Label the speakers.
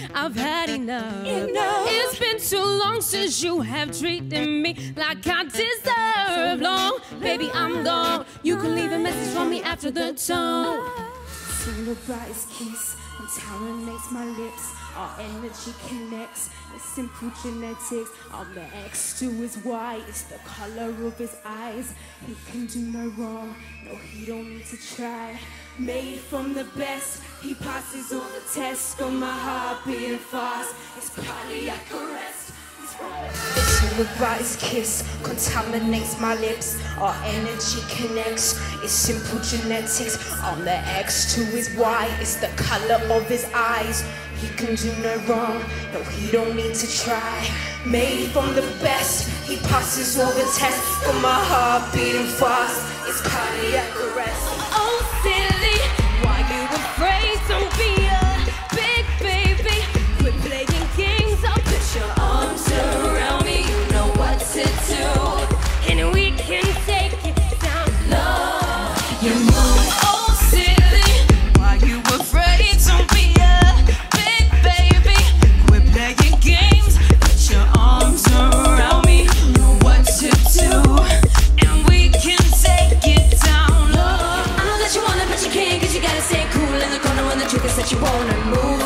Speaker 1: I've had enough. It's been too long since you have treated me like I deserve. Long, baby, I'm gone. You can leave a message for me after the tone.
Speaker 2: Celebrity's kiss contaminates my lips. Our energy connects. It's simple genetics. I'm the X to his Y. It's the color of his eyes. He can do no wrong. No, he don't need to try. Made from the best. He passes all the tests. Got my heart beating fast. It's cardiac arrest. The celebrity's kiss contaminates my lips. Our energy connects. It's simple genetics. I'm the X to his Y. It's the color of his eyes. He can do no wrong. No, he don't need to try. Made from the best. He passes all the tests. Got my heart beating fast. It's cardiac arrest.
Speaker 1: Oh, silly, why you afraid? Don't be a big baby. Quit playing games. I'll put your arms around me. You know what to do, and we can take it down low. You move, oh silly, why you afraid? Don't be a big baby. Quit playing games. Put your arms around me. You know what to do, and we can take it down low. I know that you wanna, but you can't, 'cause you gotta stay cool in the corner when the truth is that you wanna move.